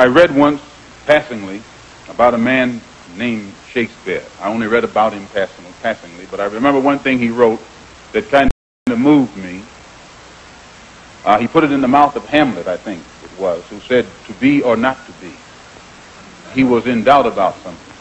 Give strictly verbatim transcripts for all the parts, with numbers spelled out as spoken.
I read once, passingly, about a man named Shakespeare. I only read about him passing, passingly, but I remember one thing he wrote that kind of moved me. Uh, he put it in the mouth of Hamlet, I think it was, who said, to be or not to be. He was in doubt about something.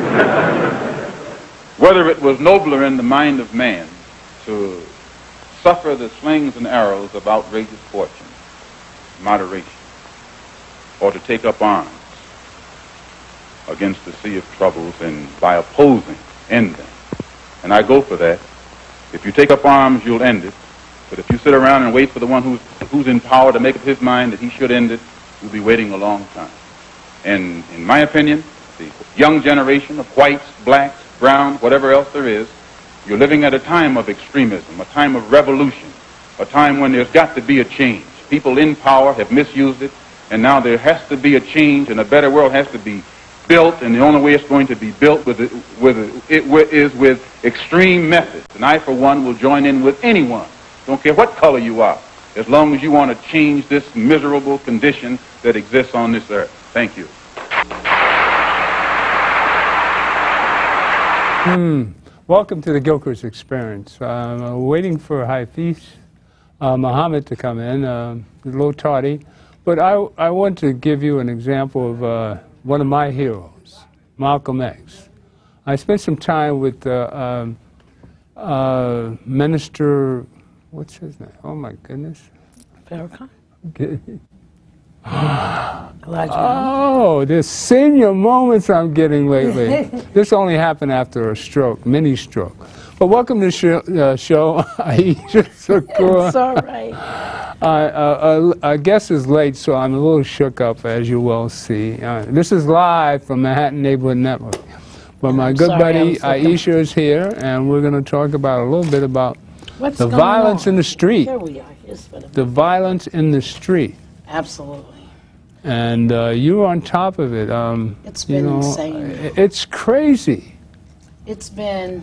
Whether it was nobler in the mind of man to suffer the slings and arrows of outrageous fortune, moderation, or to take up arms against the sea of troubles and by opposing, end them. And I go for that. If you take up arms, you'll end it. But if you sit around and wait for the one who's, who's in power to make up his mind that he should end it, you'll be waiting a long time. And in my opinion, the young generation of whites, blacks, browns, whatever else there is, you're living at a time of extremism, a time of revolution, a time when there's got to be a change. People in power have misused it, and now there has to be a change, and a better world has to be built, and the only way it's going to be built with it, with it, it is with extreme methods. And I, for one, will join in with anyone, don't care what color you are, as long as you want to change this miserable condition that exists on this earth. Thank you. Hmm. Welcome to the Gilchrist Experience. I'm uh, waiting for Hafiz uh, Muhammad to come in, uh, a little tardy, but I, I want to give you an example of uh, one of my heroes, Malcolm X. I spent some time with uh, um, uh, Minister, what's his name? Oh my goodness. Farrakhan? Oh, the senior moments I'm getting lately. This only happened after a stroke, mini stroke. But welcome to the show, uh, show. Aisha Shakur. It's all right. Uh, uh, uh, our guest is late, so I'm a little shook up, as you will see. Uh, this is live from Manhattan Neighborhood Network. But my I'm good sorry, buddy so Aisha is here, and we're going to talk about a little bit about What's the going violence on? in the street. Here we are. Here's what it The is. violence in the street. Absolutely. And uh, you're on top of it. Um, It's you been know, insane. It's crazy. It's been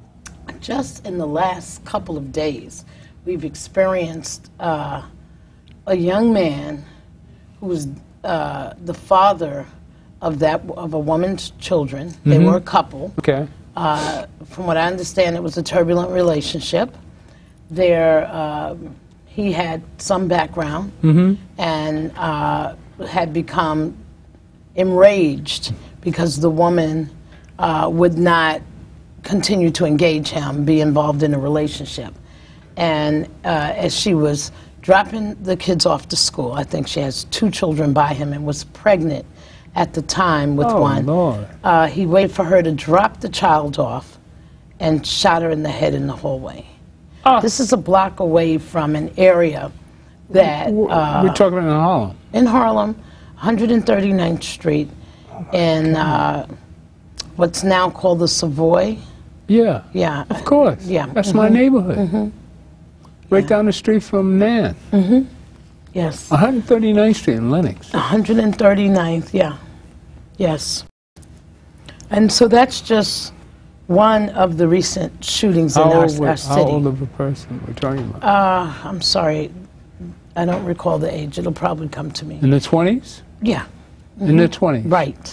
just in the last couple of days, we've experienced uh, a young man who was uh, the father of that of a woman's children. They Mhm. were a couple. Okay. Uh, from what I understand, it was a turbulent relationship. There, um, he had some background Mm-hmm. and uh, had become enraged because the woman uh, would not continue to engage him, be involved in a relationship. And uh, as she was dropping the kids off to school, I think she has two children by him and was pregnant at the time with Oh, one. Lord. Uh, he waited for her to drop the child off and shot her in the head in the hallway. Ah. This is a block away from an area that uh, We're talking in Harlem. in Harlem, one thirty-ninth Street, in uh, what's now called the Savoy. Yeah. Yeah. Of course. Yeah. That's my neighborhood. Right down the street from Nan. Yes. one thirty-ninth Street in Lenox. one thirty-ninth, yeah. Yes. And so that's just one of the recent shootings in How our, old, our how city. old of a person we're talking about? Uh, I'm sorry, I don't recall the age. It'll probably come to me. In the twenties? Yeah, In the twenties. right.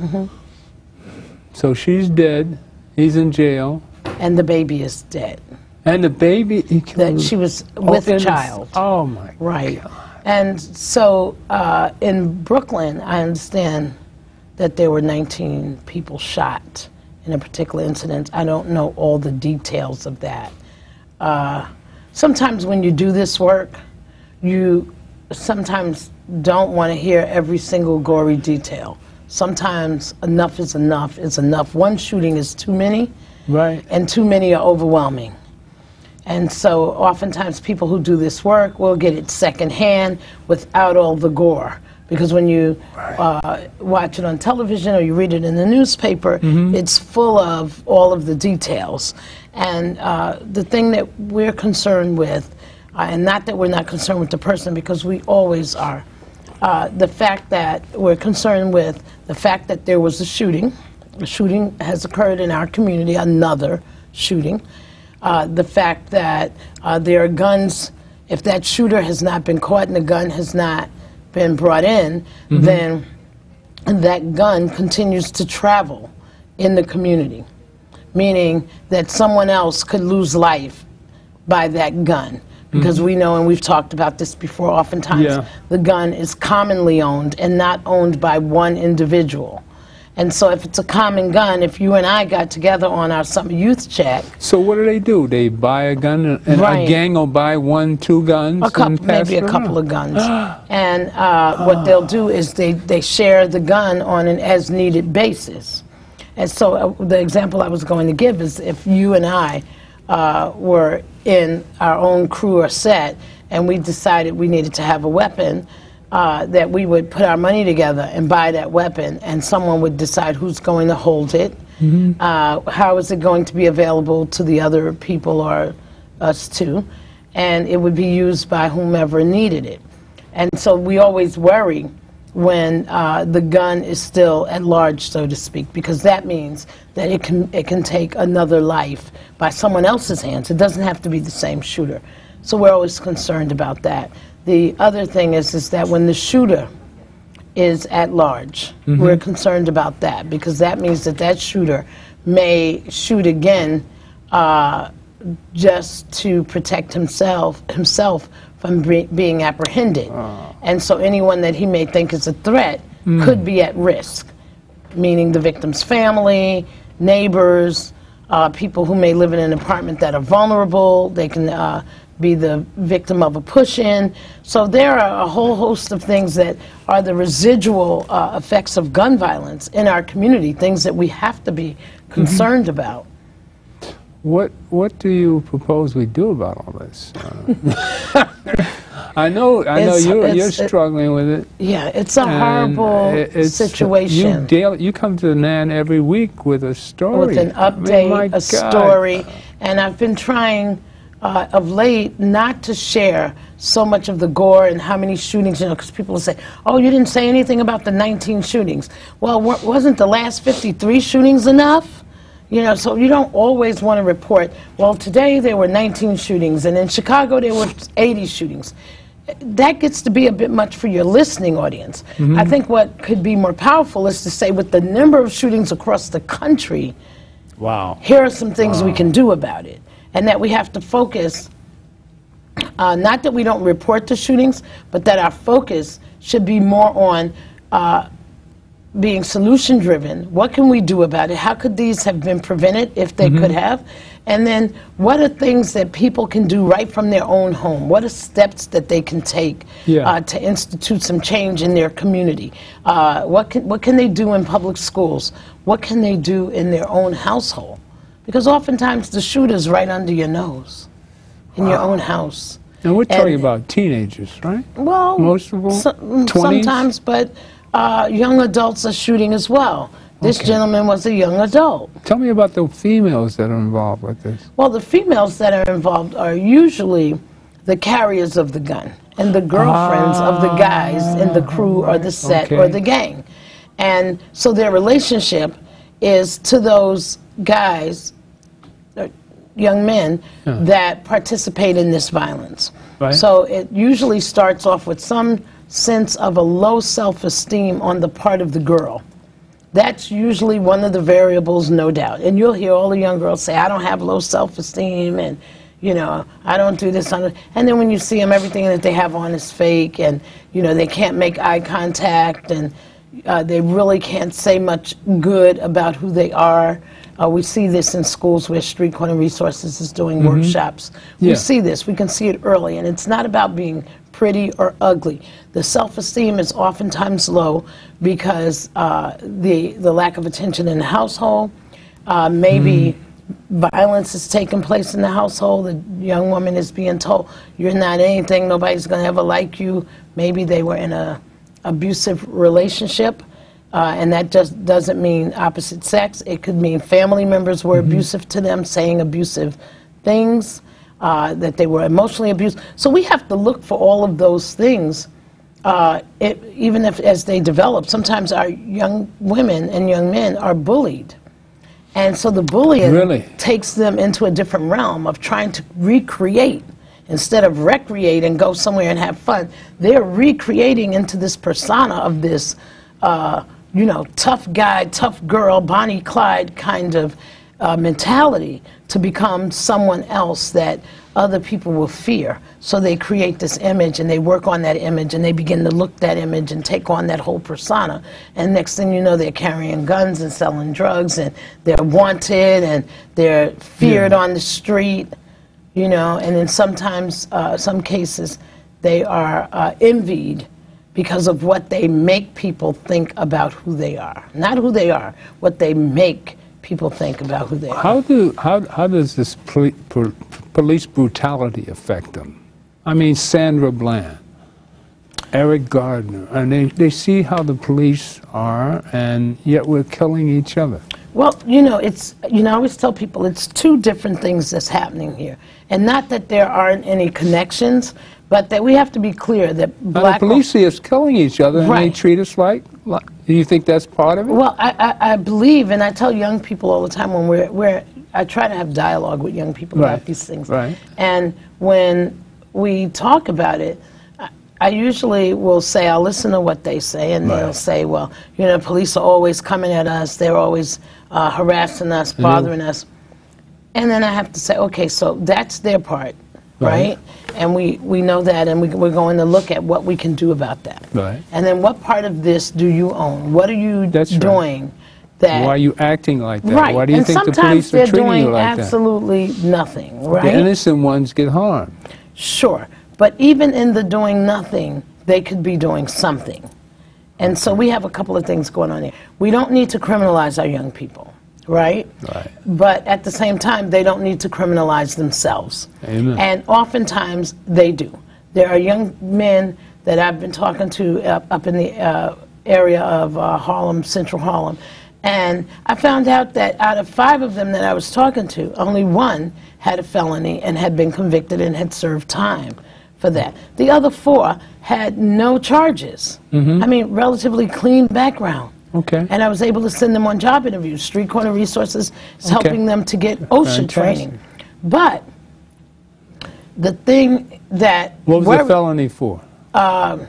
So she's dead. He's in jail. And the baby is dead. And the baby, he killed That she was with in a the- child. Oh, my Right. And so uh, in Brooklyn, I understand that there were nineteen people shot in a particular incident. I don't know all the details of that. Uh, sometimes when you do this work, you sometimes don't want to hear every single gory detail. Sometimes enough is enough is enough. One shooting is too many, Right. and too many are overwhelming. And so oftentimes people who do this work will get it secondhand without all the gore. Because when you uh, watch it on television or you read it in the newspaper, it's full of all of the details. And uh, the thing that we're concerned with, uh, and not that we're not concerned with the person, because we always are, uh, the fact that we're concerned with the fact that there was a shooting. A shooting has occurred in our community, another shooting. Uh, the fact that uh, there are guns, if that shooter has not been caught and the gun has not been brought in, then that gun continues to travel in the community, meaning that someone else could lose life by that gun. Because mm-hmm. we know, and we've talked about this before, oftentimes yeah. the gun is commonly owned and not owned by one individual. And so if it's a common gun, if you and I got together on our summer youth check. So what do they do? They buy a gun, and right. a gang will buy one, two guns? A couple, maybe a couple of guns. And uh, what they'll do is they, they share the gun on an as-needed basis. And so uh, the example I was going to give is if you and I uh, were in our own crew or set, and we decided we needed to have a weapon, Uh, that we would put our money together and buy that weapon, and someone would decide who's going to hold it, mm-hmm. uh, how is it going to be available to the other people or us too, and it would be used by whomever needed it. And so we always worry when uh, the gun is still at large, so to speak, because that means that it can, it can take another life by someone else's hands. It doesn't have to be the same shooter. So we're always concerned about that. The other thing is, is that when the shooter is at large, mm-hmm. we're concerned about that, because that means that that shooter may shoot again uh, just to protect himself himself from be being apprehended. Oh. And so anyone that he may think is a threat mm. could be at risk, meaning the victim's family, neighbors, uh, people who may live in an apartment that are vulnerable. They can uh, be the victim of a push-in. So there are a whole host of things that are the residual uh, effects of gun violence in our community, things that we have to be concerned mm-hmm. about. What what do you propose we do about all this? Uh, I know I know you're, you're struggling it, with it. Yeah, it's a horrible it's, situation. You, daily, you come to Nan every week with a story. With an update, I mean, a God. story, and I've been trying Uh, of late, not to share so much of the gore and how many shootings, you know, because people will say, oh, you didn't say anything about the nineteen shootings. Well, wasn't the last fifty-three shootings enough? You know, so you don't always want to report, well, today there were nineteen shootings, and in Chicago there were eighty shootings. That gets to be a bit much for your listening audience. Mm-hmm. I think what could be more powerful is to say, with the number of shootings across the country, wow, here are some things wow. we can do about it. And that we have to focus, uh, not that we don't report the shootings, but that our focus should be more on uh, being solution-driven. What can we do about it? How could these have been prevented if they mm-hmm. could have? And then what are things that people can do right from their own home? What are steps that they can take yeah. uh, to institute some change in their community? Uh, what can, what can they do in public schools? What can they do in their own household? Because oftentimes the shooter's right under your nose, in wow. your own house. And we're talking and, about teenagers, right? Well, most of them, so, sometimes, but uh, young adults are shooting as well. This okay. gentleman was a young adult. Tell me about the females that are involved with this. Well, the females that are involved are usually the carriers of the gun and the girlfriends ah, of the guys in the crew right. or the set okay. or the gang. And so their relationship is to those guys, young men, yeah. that participate in this violence. Right. So it usually starts off with some sense of a low self-esteem on the part of the girl. That's usually one of the variables, no doubt. And you'll hear all the young girls say, I don't have low self-esteem, and, you know, I don't do this. On and then when you see them, everything that they have on is fake, and, you know, they can't make eye contact, and uh, they really can't say much good about who they are. Uh, we see this in schools where Street Corner Resources is doing mm-hmm. workshops. We yeah. see this. We can see it early. And it's not about being pretty or ugly. The self-esteem is oftentimes low because uh, the, the lack of attention in the household. Uh, maybe mm. violence is taking place in the household. The young woman is being told, you're not anything. Nobody's going to ever like you. Maybe they were in an abusive relationship. Uh, and that just doesn't mean opposite sex. It could mean family members were mm-hmm. abusive to them, saying abusive things, uh, that they were emotionally abused. So we have to look for all of those things, uh, it, even if as they develop. Sometimes our young women and young men are bullied. And so the bullying really? takes them into a different realm of trying to recreate. Instead of recreate and go somewhere and have fun, they're recreating into this persona of this uh, you know, tough guy, tough girl, Bonnie Clyde kind of uh, mentality to become someone else that other people will fear. So they create this image and they work on that image and they begin to look that image and take on that whole persona. And next thing you know, they're carrying guns and selling drugs and they're wanted and they're feared yeah. on the street, you know, and then sometimes, uh, some cases, they are uh, envied because of what they make people think about who they are. Not who they are, what they make people think about who they are. How do how how does this poli pol police brutality affect them? I mean, Sandra Bland, Eric Gardner, and they they see how the police are, and yet we're killing each other. Well, you know, it's you know, I always tell people it's two different things that's happening here, and not that there aren't any connections, but that we have to be clear that black the police see us killing each other, and right. they treat us like, like. Do you think that's part of it? Well, I, I, I believe, and I tell young people all the time when we're, we're I try to have dialogue with young people right. about these things. Right. And when we talk about it, I, I usually will say, I'll listen to what they say, and right. they'll say, well, you know, police are always coming at us, they're always uh, harassing us, bothering mm-hmm. us. And then I have to say, okay, so that's their part, right? right? And we, we know that, and we, we're going to look at what we can do about that. Right. And then what part of this do you own? What are you That's doing? Right. That, Why are you acting like that? Right. Why do you and think the police are treating you like that? Sometimes they're doing absolutely nothing, right? The innocent ones get harmed. Sure. But even in the doing nothing, they could be doing something. And so we have a couple of things going on here. We don't need to criminalize our young people. Right? Right. But at the same time, they don't need to criminalize themselves. Amen. And oftentimes, they do. There are young men that I've been talking to up, up in the uh, area of uh, Harlem, Central Harlem, and I found out that out of five of them that I was talking to, only one had a felony and had been convicted and had served time for that. The other four had no charges. Mm-hmm. I mean, relatively clean background. Okay. And I was able to send them on job interviews. Street Corner Resources is okay. helping them to get OSHA Fantastic. training. But the thing that... What was the felony for? Um,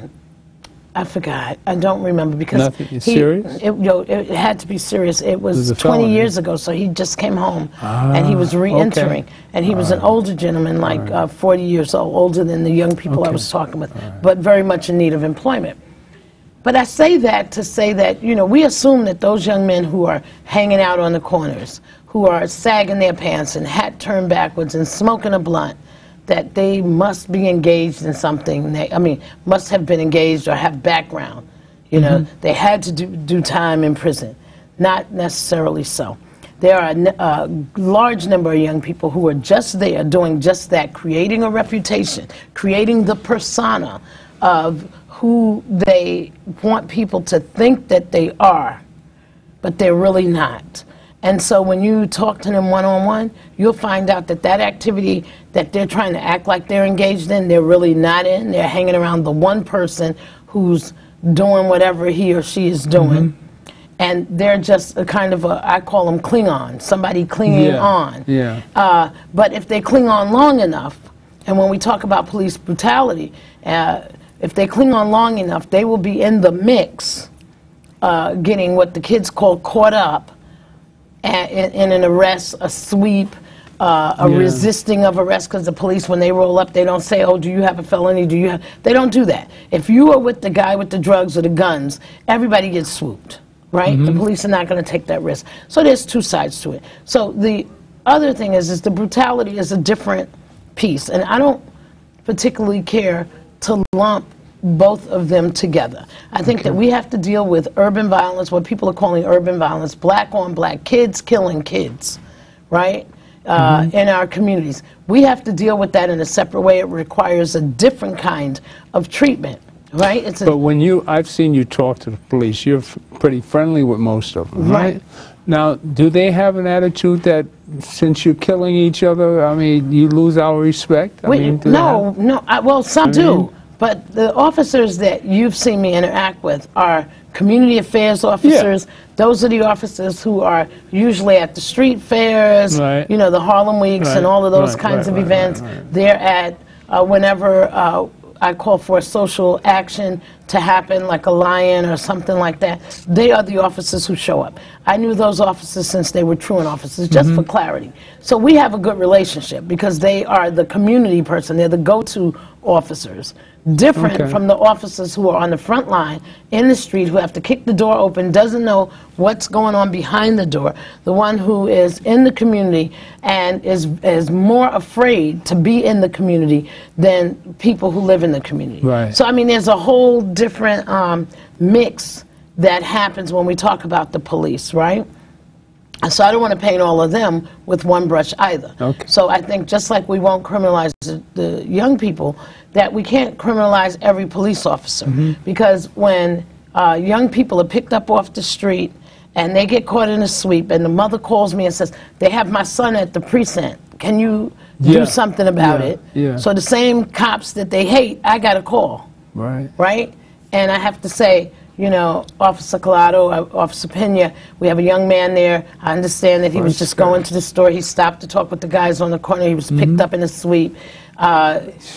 I forgot. I don't remember because... Nothing? He, serious? It, you know, it had to be serious. It was, it was twenty years ago, so he just came home. Ah, and he was re-entering. Okay. And he was right. an older gentleman, like right. uh, forty years old, older than the young people okay. I was talking with, right. but very much in need of employment. But I say that to say that, you know, we assume that those young men who are hanging out on the corners, who are sagging their pants and hat turned backwards and smoking a blunt, that they must be engaged in something. They, I mean, must have been engaged or have background. You know, mm-hmm. they had to do, do time in prison. Not necessarily so. There are a, a large number of young people who are just there doing just that, creating a reputation, creating the persona of who they want people to think that they are, but they're really not. And so when you talk to them one-on-one, you'll find out that that activity that they're trying to act like they're engaged in, they're really not in. They're hanging around the one person who's doing whatever he or she is doing. Mm-hmm. And they're just a kind of a, I call them Klingon, somebody clinging yeah. on. Yeah. Uh, but if they cling on long enough, and when we talk about police brutality, uh, if they cling on long enough, they will be in the mix, uh, getting what the kids call caught up in, in an arrest, a sweep, uh, a yeah. resisting of arrest, because the police, when they roll up, they don't say, oh, do you have a felony, do you have... They don't do that. If you are with the guy with the drugs or the guns, everybody gets swooped, right? Mm-hmm. The police are not going to take that risk. So there's two sides to it. So the other thing is, is the brutality is a different piece, and I don't particularly care to lump both of them together. I think okay. that we have to deal with urban violence, what people are calling urban violence, black on black, kids killing kids, right, uh, mm-hmm. in our communities. We have to deal with that in a separate way. It requires a different kind of treatment, right? It's a but when you, I've seen you talk to the police, you're f pretty friendly with most of them, right? right? Now, do they have an attitude that since you're killing each other, I mean, you lose our respect? I Wait, mean, no, no, I, well, some I do. Mean, But the officers that you've seen me interact with are community affairs officers. Yeah. Those are the officers who are usually at the street fairs, right. you know, the Harlem Weeks right. and all of those right. kinds right. of right. events. Right. Right. They're at uh, whenever uh, I call for a social action to happen, like a lion or something like that, they are the officers who show up. I knew those officers since they were truant officers, just mm-hmm. for clarity. So we have a good relationship because they are the community person. They're the go-to officers. Different okay. from the officers who are on the front line in the street who have to kick the door open, doesn't know what's going on behind the door. The one who is in the community and is, is more afraid to be in the community than people who live in the community. Right. So, I mean, there's a whole different um, mix that happens when we talk about the police, right? So I don't want to paint all of them with one brush either. Okay. So I think just like we won't criminalize the, the young people, that we can't criminalize every police officer. Mm-hmm. Because when uh, young people are picked up off the street and they get caught in a sweep and the mother calls me and says, they have my son at the precinct, can you yeah. do something about yeah. it? Yeah. So the same cops that they hate, I got a call. Right. Right? And I have to say, you know, Officer Collado, Officer Pena, we have a young man there. I understand that he was just going to the store. He stopped to talk with the guys on the corner. He was picked mm-hmm. up in a sweep. Uh,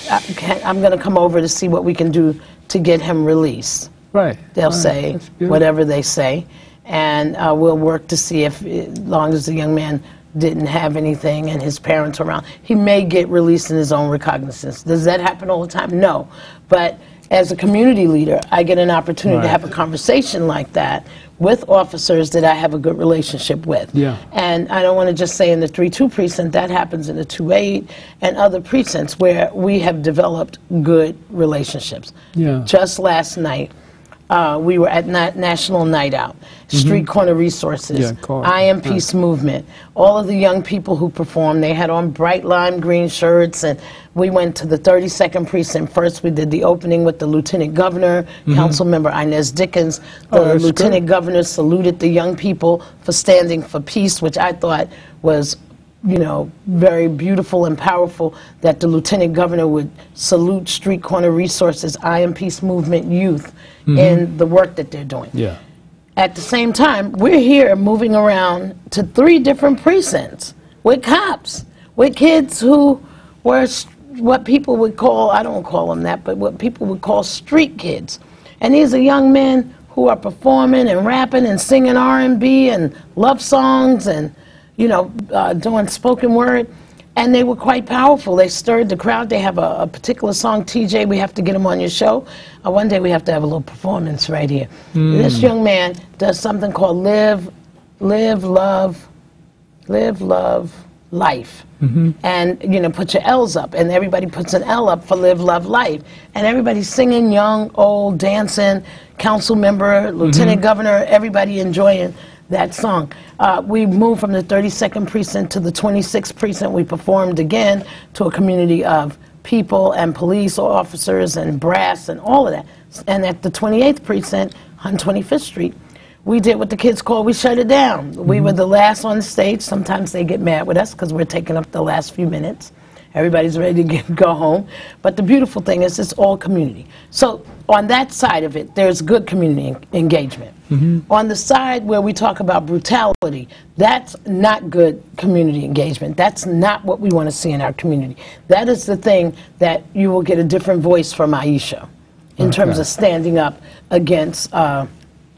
I I'm going to come over to see what we can do to get him released. Right. They'll right. say whatever they say. And uh, we'll work to see if, as long as the young man didn't have anything and his parents are around, he may get released in his own recognizance. Does that happen all the time? No. But as a community leader, I get an opportunity right. to have a conversation like that with officers that I have a good relationship with. Yeah. And I don't want to just say in the three two precinct, that happens in the two eight and other precincts where we have developed good relationships. Yeah. Just last night, uh, we were at Na National Night Out, Street mm-hmm. Corner Resources, yeah, I Am Peace yeah. Movement, all of the young people who performed, they had on bright lime green shirts, and we went to the thirty-second precinct first. We did the opening with the Lieutenant Governor, mm-hmm. Councilmember Inez Dickens. The oh, Lieutenant good. Governor saluted the young people for standing for peace, which I thought was, you know, very beautiful and powerful, that the Lieutenant Governor would salute Street Corner Resources, I Am Peace Movement youth mm-hmm. in the work that they're doing. Yeah. At the same time, we're here moving around to three different precincts with cops, with kids who were what people would call, I don't call them that, but what people would call street kids. And these are young men who are performing and rapping and singing R and B and love songs and, you know, uh, doing spoken word. And they were quite powerful. They stirred the crowd. They have a, a particular song, T J, we have to get him on your show. Uh, one day we have to have a little performance right here. Mm. This young man does something called Live, Live, Love, Live, Love, Life. Mm-hmm. And, you know, put your L's up. And everybody puts an L up for Live, Love, Life. And everybody's singing, young, old, dancing, council member, lieutenant mm-hmm. governor, everybody enjoying that song. Uh, we moved from the thirty-second precinct to the twenty-sixth precinct. We performed again to a community of people and police officers and brass and all of that. And at the twenty-eighth precinct on twenty-fifth street, we did what the kids call, we shut it down. Mm-hmm. We were the last on the stage. Sometimes they get mad with us because we're taking up the last few minutes. Everybody's ready to get, go home. But the beautiful thing is it's all community. So on that side of it, there's good community en engagement. Mm-hmm. On the side where we talk about brutality, that's not good community engagement. That's not what we want to see in our community. That is the thing that you will get a different voice from Aisha in okay. terms of standing up against uh,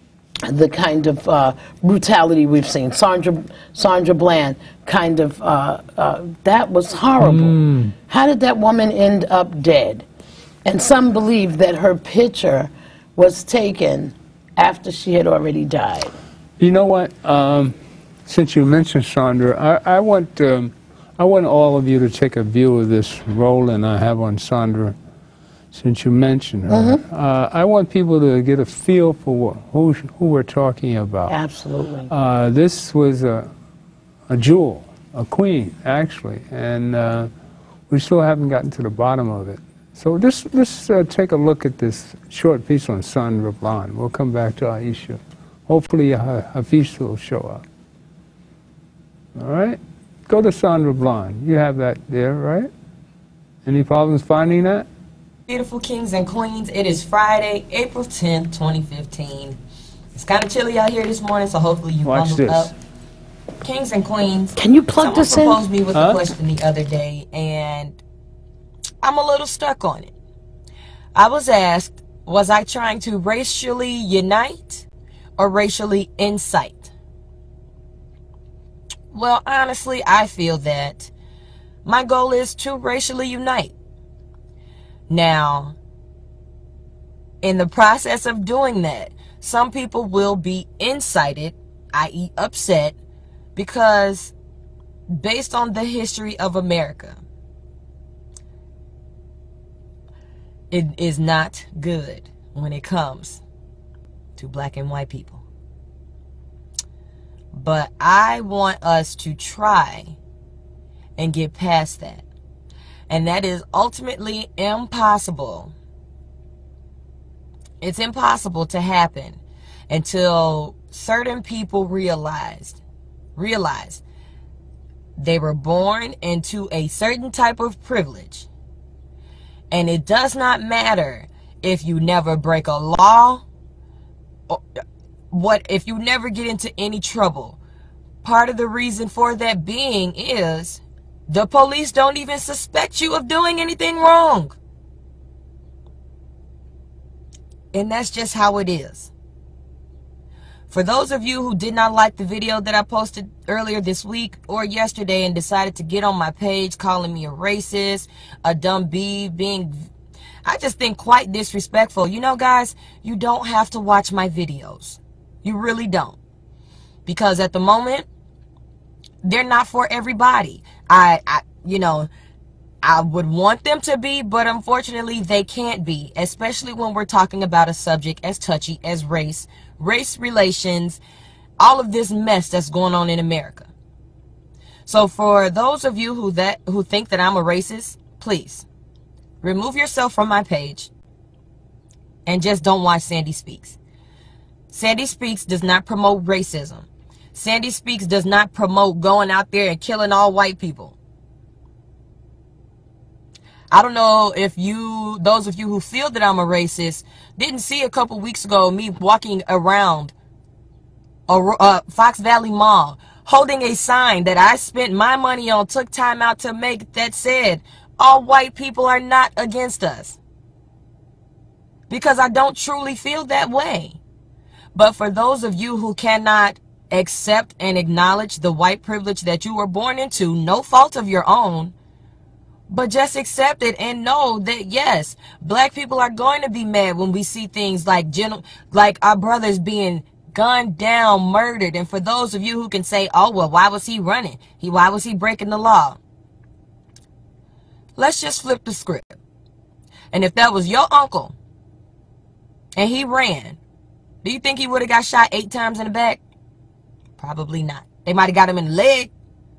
the kind of uh, brutality we've seen. Sandra, Sandra Bland, kind of, uh, uh, that was horrible. Mm. How did that woman end up dead? And some believe that her picture was taken after she had already died. You know what? Um, since you mentioned Sandra, I, I want um, I want all of you to take a view of this Roland I have on Sandra. Since you mentioned her, mm-hmm. uh, I want people to get a feel for who who we're talking about. Absolutely. Uh, this was a a jewel, a queen, actually, and uh, we still haven't gotten to the bottom of it. So just, let's uh, take a look at this short piece on Sandra Bland. We'll come back to Aisha. Hopefully Hafiz will show up. All right? Go to Sandra Bland. You have that there, right? Any problems finding that? Beautiful kings and queens, it is Friday, April tenth, twenty fifteen. It's kind of chilly out here this morning, so hopefully you Watch bundled this. up. Kings and queens. Can you plug this in? Someone proposed me with huh? a question the other day, and I'm a little stuck on it. I was asked, was I trying to racially unite or racially incite? Well, honestly, I feel that my goal is to racially unite. Now, in the process of doing that, some people will be incited, that is upset, because based on the history of America, it is not good when it comes to black and white people. But I want us to try and get past that. And that is ultimately impossible. It's impossible to happen until certain people realized, realize they were born into a certain type of privilege. And it does not matter if you never break a law, or what if you never get into any trouble. Part of the reason for that being is the police don't even suspect you of doing anything wrong. And that's just how it is. For those of you who did not like the video that I posted earlier this week or yesterday and decided to get on my page calling me a racist, a dumb bee, being, I just think quite disrespectful. You know, guys, you don't have to watch my videos. You really don't. Because at the moment, they're not for everybody. I, I you know, I would want them to be, but unfortunately they can't be, especially when we're talking about a subject as touchy as race, race relations, all of this mess that's going on in America. So for those of you who that who think that I'm a racist, please remove yourself from my page and just don't watch Sandy Speaks. Sandy Speaks does not promote racism. Sandy Speaks does not promote going out there and killing all white people. I don't know if you, those of you who feel that I'm a racist, didn't see a couple weeks ago me walking around a, uh, Fox Valley Mall holding a sign that I spent my money on, took time out to make, that said, all white people are not against us. Because I don't truly feel that way. But for those of you who cannot accept and acknowledge the white privilege that you were born into, no fault of your own, but just accept it and know that, yes, black people are going to be mad when we see things like gen like our brothers being gunned down, murdered. And for those of you who can say, oh, well, why was he running? He, why was he breaking the law? Let's just flip the script. And if that was your uncle and he ran, do you think he would have got shot eight times in the back? Probably not. They might have got him in the leg.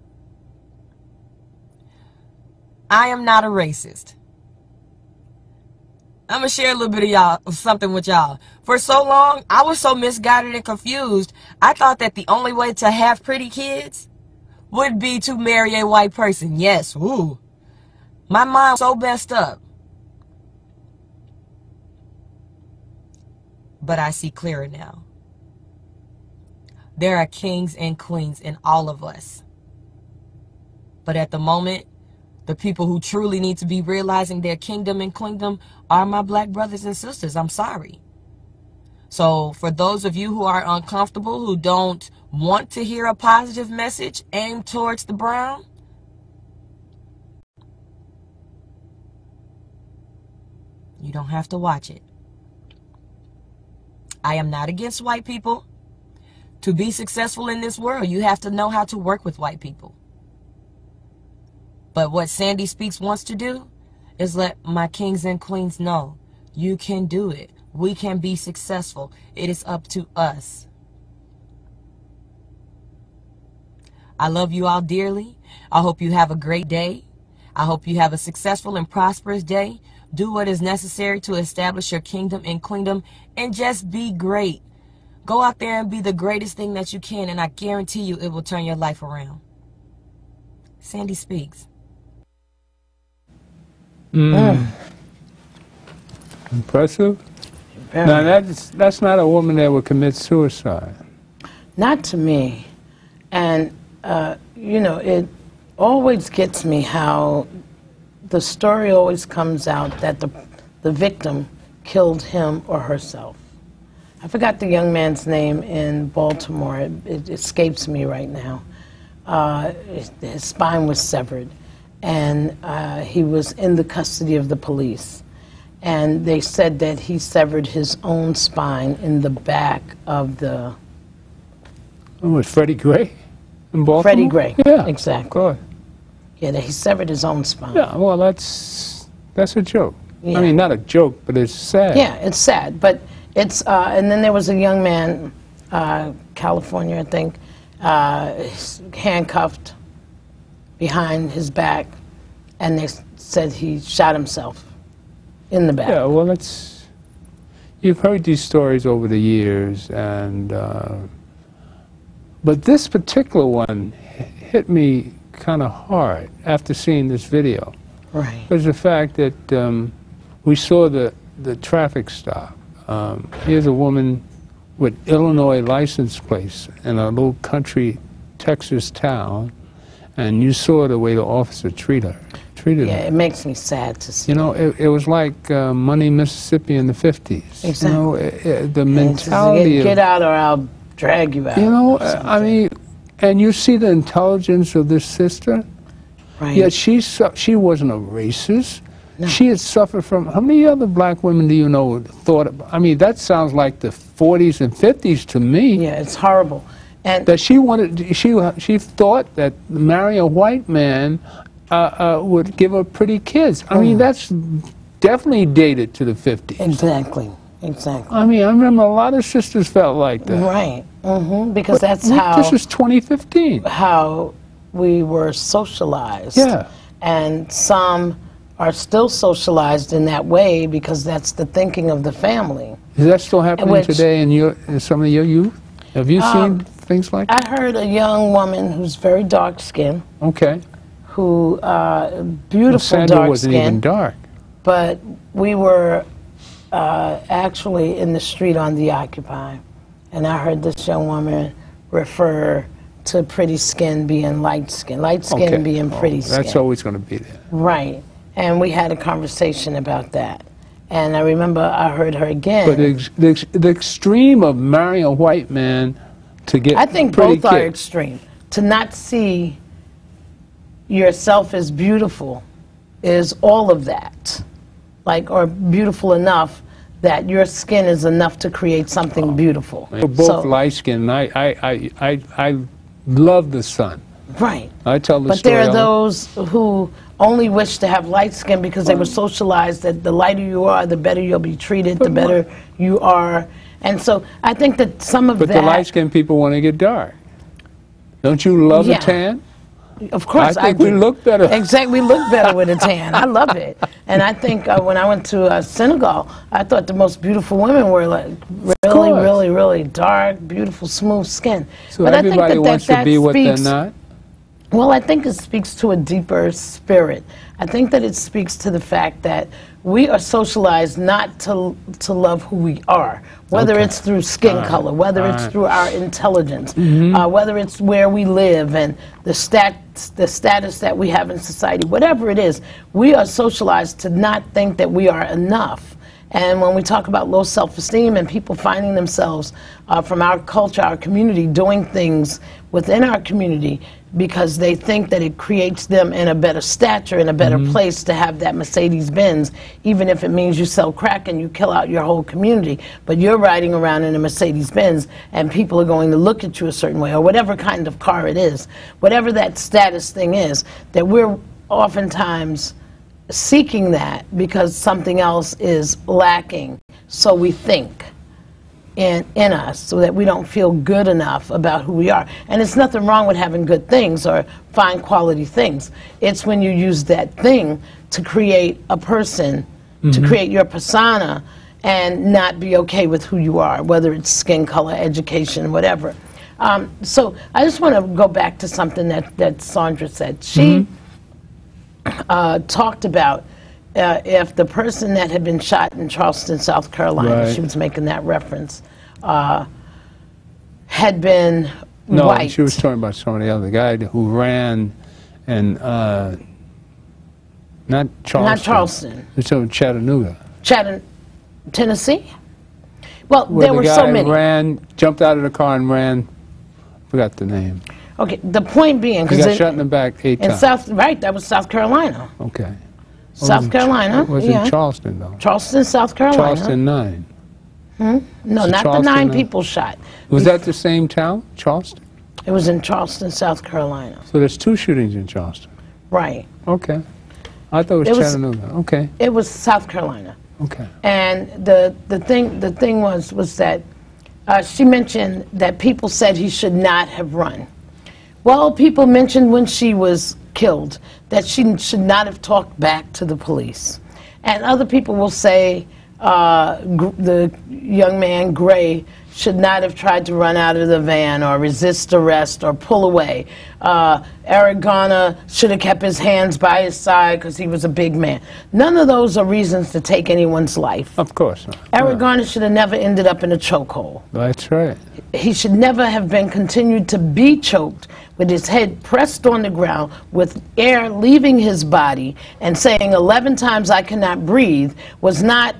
I am not a racist. I'm going to share a little bit of y'all, of something with y'all. For so long, I was so misguided and confused. I thought that the only way to have pretty kids would be to marry a white person. Yes, ooh. My mind was so messed up. But I see clearer now. There are kings and queens in all of us. But at the moment, the people who truly need to be realizing their kingdom and queendom are my black brothers and sisters. I'm sorry. So for those of you who are uncomfortable, who don't want to hear a positive message aimed towards the brown, you don't have to watch it. I am not against white people. To be successful in this world, you have to know how to work with white people. But what Sandy Speaks wants to do is let my kings and queens know you can do it. We can be successful. It is up to us. I love you all dearly. I hope you have a great day. I hope you have a successful and prosperous day. Do what is necessary to establish your kingdom and queendom and just be great. Go out there and be the greatest thing that you can, and I guarantee you it will turn your life around. Sandy Speaks. Mm. Mm. Impressive. Very. Now, that's, that's not a woman that would commit suicide. Not to me. And, uh, you know, it always gets me how the story always comes out that the the victim killed him or herself. I forgot the young man's name in Baltimore. It, it escapes me right now. Uh, his, his spine was severed, and uh, he was in the custody of the police. And they said that he severed his own spine in the back of the... Oh, was Freddie Gray in Baltimore? Freddie Gray, yeah, exactly. Good. Yeah, that he severed his own spine. Yeah, well, that's, that's a joke. Yeah. I mean, not a joke, but it's sad. Yeah, it's sad, but it's, uh, and then there was a young man, uh, California, I think, uh, handcuffed behind his back, and they said he shot himself in the back. Yeah, well, that's, you've heard these stories over the years, and, uh, but this particular one hit me kind of hard after seeing this video. Right. Because the fact that um, we saw the, the traffic stop. Um, here's a woman with Illinois license plates in a little country Texas town, and you saw the way the officer treated her. Treated Yeah, her. it makes me sad to see. You know, it, it was like uh, Money, Mississippi in the fifties. Exactly. You know, it, it, the And it says, mentality get, of... get out or I'll drag you out. You know, or uh, I something. mean, and you see the intelligence of this sister, right. yet she, su- she wasn't a racist. No. She had suffered from, how many other black women do you know thought, about, I mean, that sounds like the forties and fifties to me. Yeah, it's horrible. And That she wanted, she, she thought that marrying a white man uh, uh, would give her pretty kids. I mean, that's definitely dated to the fifties. Exactly, exactly. I mean, I remember a lot of sisters felt like that. Right, hmm because that's But how... This is twenty fifteen. how we were socialized. Yeah. And some are still socialized in that way because that's the thinking of the family. Is that still happening Which- today in your in some of your youth? Have you Um, seen things like that? I heard a young woman who's very dark-skinned, Okay. who, uh, Well, beautiful Sandra dark wasn't even skin, dark. but we were uh, actually in the street on the Occupy, and I heard this young woman refer to pretty skin being light skin, light skin Okay. being Oh, pretty skin. That's always going to be there. Right. And we had a conversation about that. And I remember I heard her again. But the, ex- the, ex- the extreme of marrying a white man to get I think pretty both are kids. extreme. To not see yourself as beautiful is all of that. Like, or beautiful enough that your skin is enough to create something beautiful. We're both So- light skinned. I, I, I, I, I love the sun. Right. I tell the But story. there are all- those who only wish to have light skin because they were socialized that the lighter you are, the better you'll be treated, the But better you are. And so I think that some of But that... the light skinned people want to get dark. Don't you love Yeah. a tan? Of course, I think we do. look better. Exactly, we look better with a tan. I love it. And I think uh, when I went to uh, Senegal, I thought the most beautiful women were like really, course. really, really dark, beautiful, smooth skin. So but everybody I think that, wants that, to be that what they're speaks, not? Well, I think it speaks to a deeper spirit. I think that it speaks to the fact that we are socialized not to to love who we are, whether Okay. it's through skin All right. color, whether All it's right. through our intelligence, Mm-hmm. uh, whether it's where we live and the stat the status that we have in society, whatever it is, we are socialized to not think that we are enough. And when we talk about low self-esteem and people finding themselves uh, from our culture, our community, doing things within our community because they think that it creates them in a better stature, in a better Mm-hmm. place to have that Mercedes-Benz, even if it means you sell crack and you kill out your whole community, but you're riding around in a Mercedes-Benz and people are going to look at you a certain way, or whatever kind of car it is, whatever that status thing is, that we're oftentimes seeking that because something else is lacking, so we think in, in us so that we don't feel good enough about who we are. And it's nothing wrong with having good things or fine quality things. It's when you use that thing to create a person, mm-hmm. to create your persona, and not be okay with who you are, whether it's skin color, education, whatever. Um, so I just want to go back to something that, that Sandra said. She mm-hmm. uh, talked about Uh, if the person that had been shot in Charleston, South Carolina, Right. she was making that reference, uh, had been No, white. she was talking about somebody else, the guy who ran and, uh, not Charleston. Not Charleston. It's in Chattanooga. Chattanooga, Tennessee. Well, Where there the were guy so many. ran, jumped out of the car and ran. Forgot the name. Okay, the point being, He got because shot in the back eight in times. South, right, that was South Carolina. Okay. South was Carolina, It was yeah. in Charleston, though. Charleston, South Carolina. Charleston nine. Hmm? No, So not Charleston, the nine uh, people shot. Was that the same town, Charleston? It was in Charleston, South Carolina. So there's two shootings in Charleston. Right. Okay. I thought it was, It was- Chattanooga. Okay. It was South Carolina. Okay. And the the thing the thing was was that uh, she mentioned that people said he should not have run. Well, people mentioned when she was killed that she should not have talked back to the police, and other people will say uh, gr- the young man Gray should not have tried to run out of the van or resist arrest or pull away. Uh, Eric Garner should have kept his hands by his side because he was a big man. None of those are reasons to take anyone's life. Of course not. Eric No. Garner should have never ended up in a chokehold. That's right. He should never have been continued to be choked with his head pressed on the ground with air leaving his body and saying eleven times I cannot breathe was not,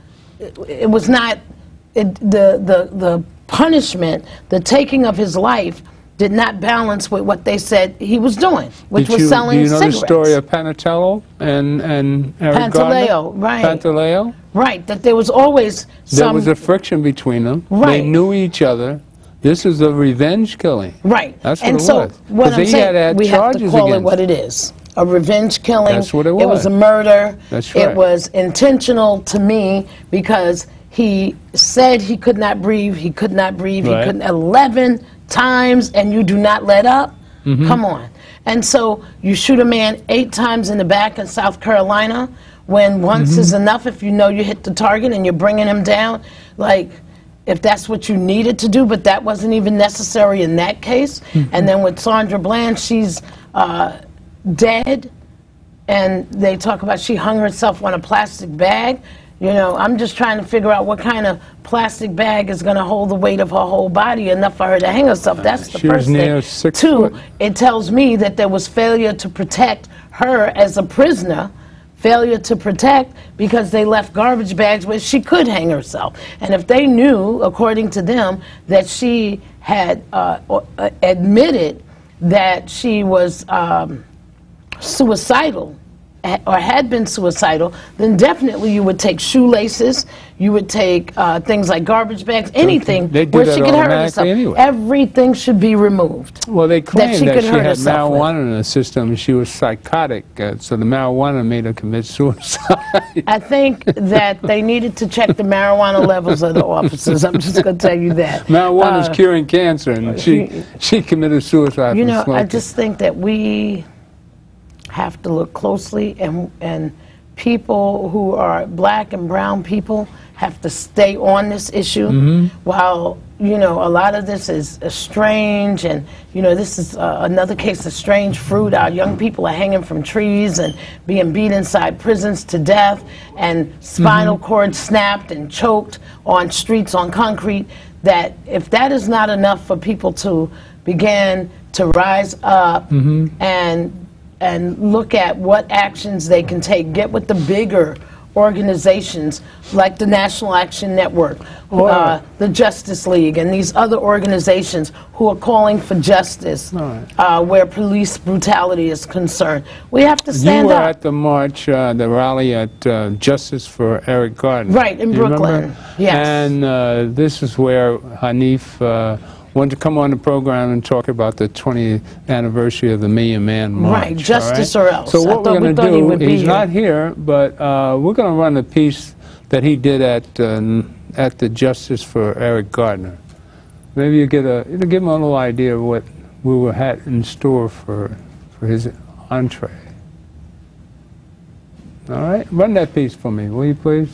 it was not, it, the, the, the punishment, the taking of his life did not balance with what they said he was doing, which Did was you, selling do you know cigarettes. the story of Pantaleo and, and Eric Pantaleo, Garner? right. Pantaleo? Right, that there was always There some... was a friction between them. Right. They knew each other. This is a revenge killing. Right. That's what and it so was. what 'Cause I'm they saying, had had we have to charges call it against what it is. A revenge killing. That's what it It was was. a murder. That's It right. was intentional to me because he said he could not breathe, he could not breathe, Right. he couldn't eleven times, and you do not let up? Mm-hmm. Come on. And so you shoot a man eight times in the back in South Carolina when once Mm-hmm. is enough if you know you hit the target and you're bringing him down. Like, if that's what you needed to do, but that wasn't even necessary in that case. Mm-hmm. And then with Sandra Bland, she's uh, dead, and they talk about she hung herself on a plastic bag. You know, I'm just trying to figure out what kind of plastic bag is going to hold the weight of her whole body enough for her to hang herself. That's the She was first near thing. six Two, foot. it tells me that there was failure to protect her as a prisoner, failure to protect because they left garbage bags where she could hang herself. And if they knew, according to them, that she had uh, uh, admitted that she was um, suicidal or had been suicidal, then definitely you would take shoelaces, you would take uh, things like garbage bags, anything They do where that she could hurt herself. automatically anyway. Everything should be removed. Well, they claimed she that could she, hurt had herself with. marijuana in the system and she was psychotic, uh, so the marijuana made her commit suicide. I think that they needed to check the marijuana levels of the officers. I'm just going to tell you that. Marijuana is Uh, curing cancer, and she, she committed suicide You from know, smoking. I just think that we have to look closely, and and people who are black and brown people have to stay on this issue. Mm-hmm. While, you know, a lot of this is uh, strange, and, you know, this is uh, another case of strange fruit. Our young people are hanging from trees and being beat inside prisons to death, and spinal Mm-hmm. cords snapped and choked on streets on concrete. That if that is not enough for people to begin to rise up Mm-hmm. and and look at what actions they can take, get with the bigger organizations like the National Action Network, uh, the Justice League, and these other organizations who are calling for justice Right. uh, where police brutality is concerned. We have to You stand were up. at the march, uh, the rally at uh, Justice for Eric Garner. Right, in You Brooklyn. remember? Yes. And uh, this is where Hanif uh, wanted to come on the program and talk about the twentieth anniversary of the Million Man March. Right, justice all or else. So I what thought- we're we going to thought he do, would be he's here. not here, but uh, we're going to run a piece that he did at uh, at the Justice for Eric Garner. Maybe you get a it'll give him a little idea of what we were had in store for for his entree. All right, run that piece for me, will you please?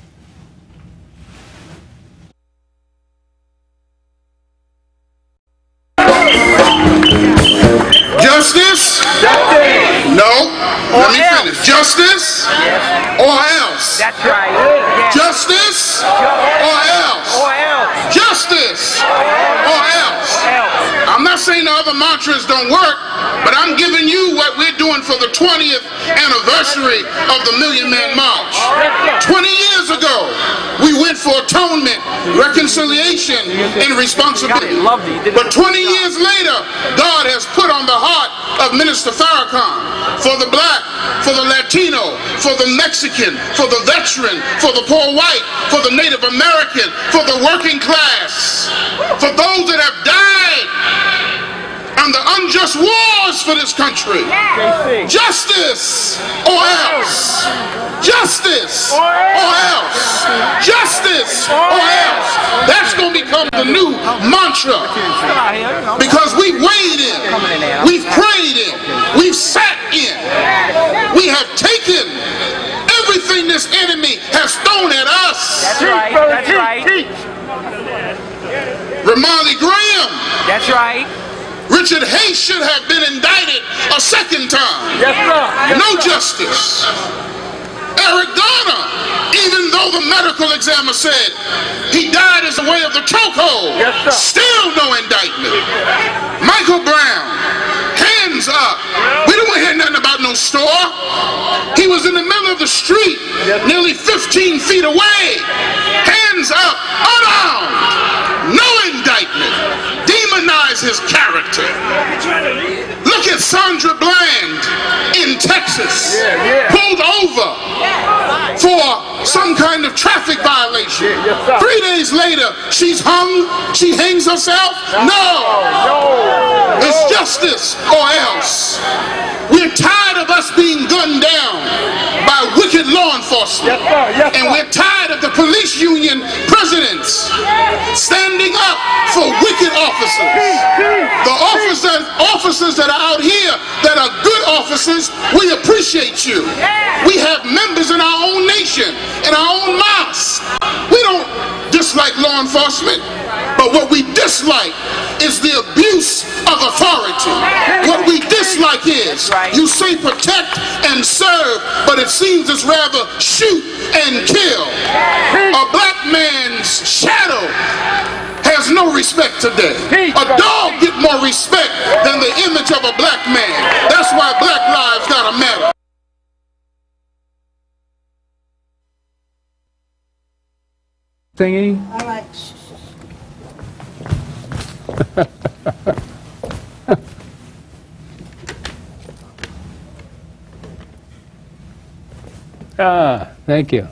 Justice? No. Let me finish. Justice or else? That's right. Justice or else? Justice or else? I'm not saying the other mantras don't work, but I'm giving you what we're doing for the twentieth anniversary of the Million Man March. twenty years ago, we went for atonement, reconciliation, and responsibility. But twenty years later, God has put on the heart of Minister Farrakhan for the black, for the Latino, for the Mexican, for the veteran, for the poor white, for the Native American, for the working class, for those that have died on the unjust wars for this country. Justice or else. Justice or else. Justice or else. That's going to become the new mantra. Because we've weighed in. We've prayed in. We've sat in. We have taken everything this enemy has thrown at us. That's right. That's right. Ramarley Graham. That's right. Richard Hayes should have been indicted a second time. Yes, sir. Yes, no sir. justice. Eric Garner, even though the medical examiner said he died as a way of the chokehold, yes, sir. Still no indictment. Michael Brown, hands up. We don't want to hear nothing about no store. He was in the middle of the street, nearly fifteen feet away. Hands up, unarmed. No indictment. Demonize his character. Look at Sandra Bland in Texas, yeah, yeah. pulled over for some kind of traffic violation. Yes, Three days later, she's hung. She hangs herself. No. No. It's justice or else. We're tired of us being gunned down by wicked law enforcement. Yes, sir. Yes, and sir. we're tired of the police union presidents standing up for wicked officers. The officers, officers that are out here that are good officers, we appreciate you. We have members in our own nation, in our own mosque. We don't dislike law enforcement, but what we dislike is the abuse of authority. What we dislike is you say protect and serve, but it seems it's rather shoot and kill. A black man's shadow has no respect today. A dog get more respect than the image of a black man. That's why black lives gotta matter. Thingy. All right. Ah, thank you.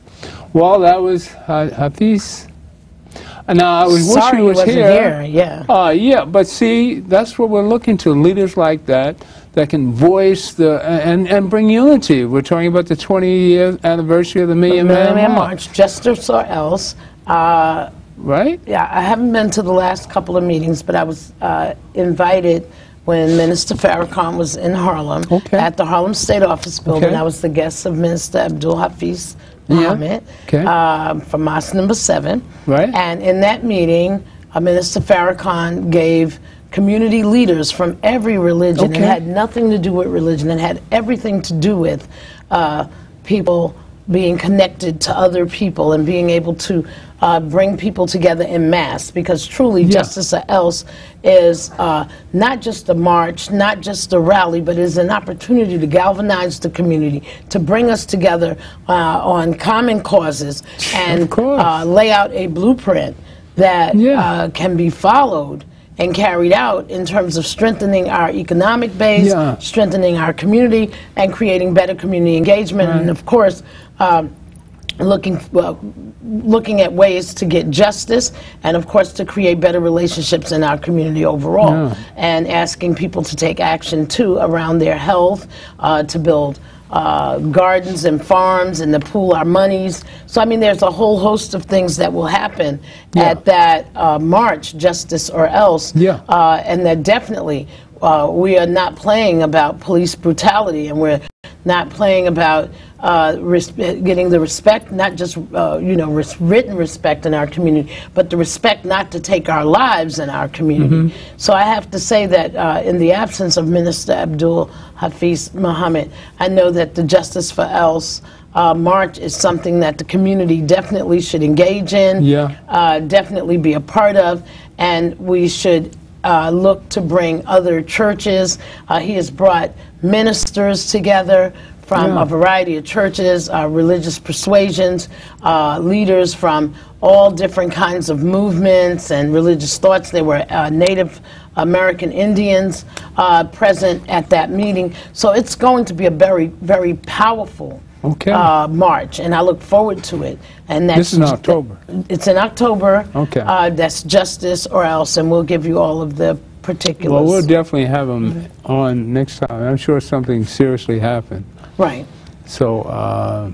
Well, that was uh, Hafiz. Now, I was wish Sorry he was he wasn't here. here, yeah. Uh, yeah, but see, that's what we're looking to, leaders like that, that can voice the, and, and bring unity. We're talking about the twentieth anniversary of the Million Man, Man March. March, justice or else. Uh, Right? yeah, I haven't been to the last couple of meetings, but I was uh, invited when Minister Farrakhan was in Harlem Okay. at the Harlem State Office building. Okay. I was the guest of Minister Abdul Hafiz Yeah. Muhammad Okay. uh, from Mosque Number Seven. Right. And in that meeting, uh, Minister Farrakhan gave community leaders from every religion. Okay. It had nothing to do with religion. It had everything to do with uh, people being connected to other people and being able to uh, bring people together in mass, because truly Yeah. Justice or Else is uh, not just a march, not just a rally, but is an opportunity to galvanize the community, to bring us together uh, on common causes and course. uh, lay out a blueprint that Yeah. uh, can be followed and carried out in terms of strengthening our economic base, Yeah. strengthening our community, and creating better community engagement, Right. and of course, um, looking well, looking at ways to get justice, and of course to create better relationships in our community overall, Yeah. and asking people to take action too around their health, uh, to build uh, gardens and farms, and to pool our monies. So I mean, there's a whole host of things that will happen Yeah. at that uh, march, Justice or Else, Yeah. uh, and that definitely uh, we are not playing about police brutality, and we're not playing about uh, res getting the respect, not just uh, you know res written respect in our community, but the respect not to take our lives in our community. Mm-hmm. So I have to say that uh, in the absence of Minister Abdul Hafiz Muhammad, I know that the Justice for Else uh, march is something that the community definitely should engage in, Yeah. uh, definitely be a part of, and we should uh, looked to bring other churches. Uh, he has brought ministers together from Yeah. a variety of churches, uh, religious persuasions, uh, leaders from all different kinds of movements and religious thoughts. There were uh, Native American Indians uh, present at that meeting. So it's going to be a very, very powerful Okay. uh, march, and I look forward to it. And that's This is in October. It's in October. Okay. Uh, that's Justice or Else, and we'll give you all of the particulars. Well, we'll definitely have them on next time. I'm sure something seriously happened. Right. So, uh,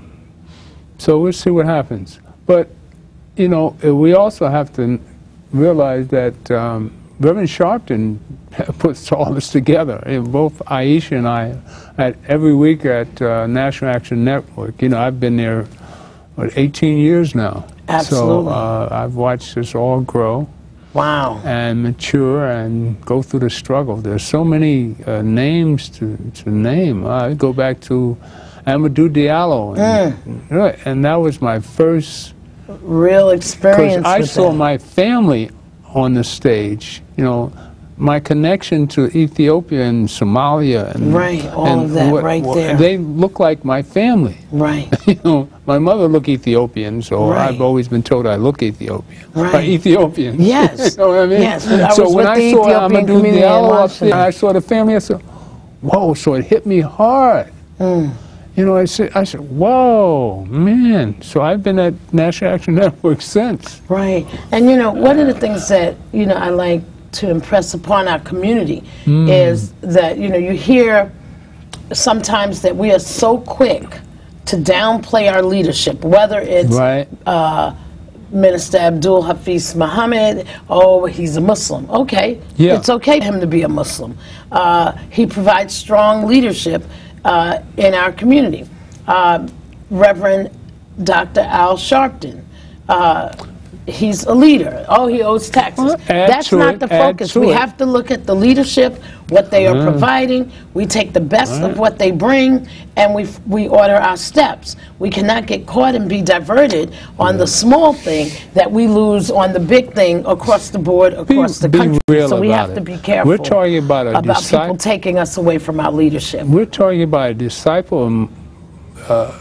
so we'll see what happens. But, you know, uh, we also have to realize that um, Reverend Sharpton puts all this together. And both Aisha and I, at every week at uh, National Action Network, you know, I've been there, what, eighteen years now. Absolutely. So uh, I've watched this all grow Wow. and mature and go through the struggle. There's so many uh, names to, to name. I go back to Amadou Diallo, and, Mm. and that was my first, Real experience because I with saw that. my family on the stage, you know, my connection to Ethiopia and Somalia. And, Right, all and of that what- right what- there. They look like my family. Right. You know, my mother looked Ethiopian, so Right. I've always been told I look Ethiopian. Right. By Ethiopian. Yes. You know what I mean? Yes, I so was when with I the saw Ethiopian Amadou community in Diallo up Washington. there, I saw the family, I said, whoa, so it hit me hard. Mm. You know, I said, I said, whoa, man. So I've been at National Action Network since. Right. And you know, one of the things that, you know, I like to impress upon our community Mm. is that, you know, you hear sometimes that we are so quick to downplay our leadership, whether it's Right. uh, Minister Abdul Hafiz Muhammad, oh, he's a Muslim. Okay, Yeah. it's okay for him to be a Muslim. Uh, he provides strong leadership uh, in our community. Uh, Reverend Doctor Al Sharpton, uh, he's a leader. Oh, he owes taxes. Well, add That's to not it, the add focus. to We it. have to look at the leadership, what they are Mm. providing. We take the best Right. of what they bring, and we we order our steps. We cannot get caught and be diverted on the small thing that we lose on the big thing across the board, across the be country. real So we about have it. to be careful We're talking about a about disci- people taking us away from our leadership. We're talking about a disciple of uh,